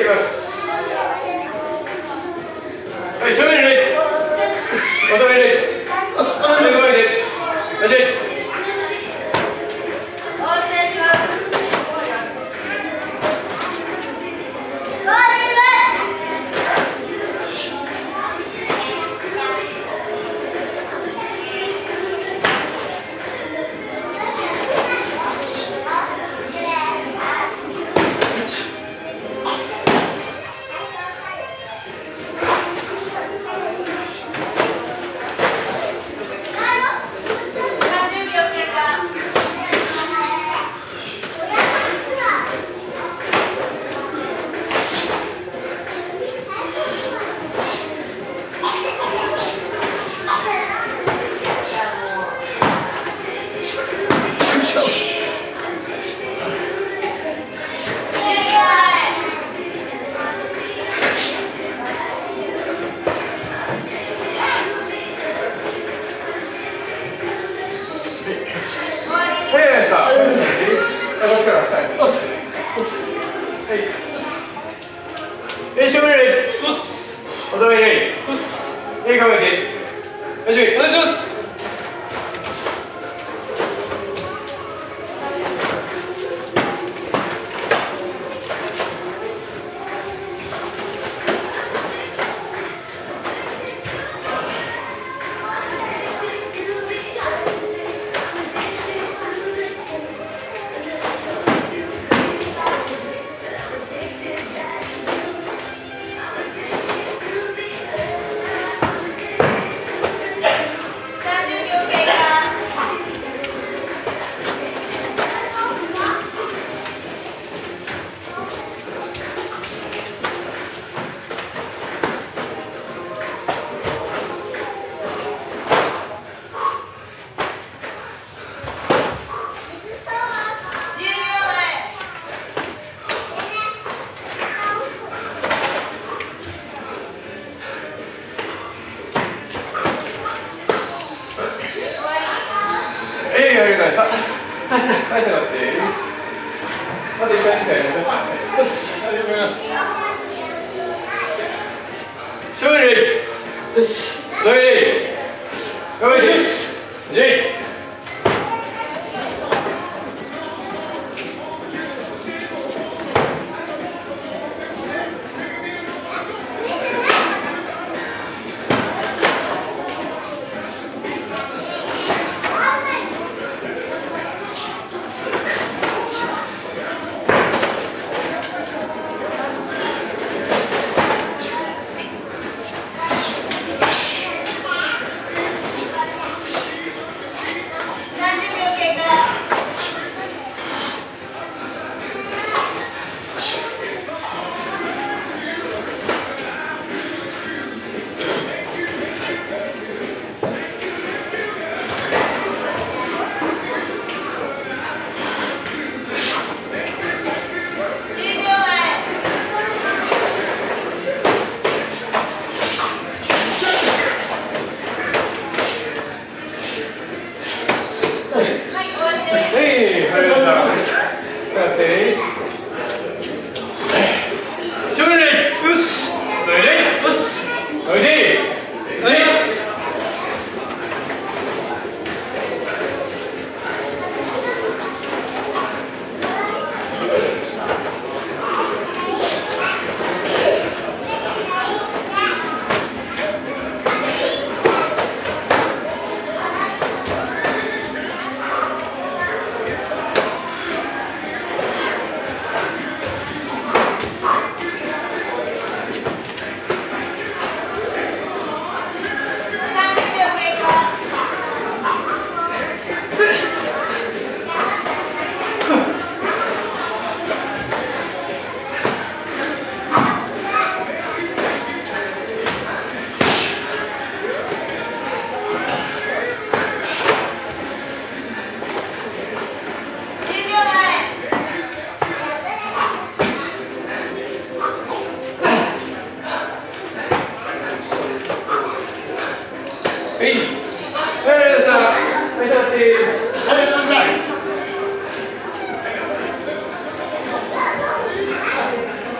きます。はい、正面に。まとめる。はい、前です。はい。お互い礼。構えて。大丈夫。お願いします。ありがとうございます。はい、下がって。あと1回みたいな。よし、ありがとうございます。正面礼。よし、前礼。頑張りです。はい、終わりです。はい、ありがとうございました。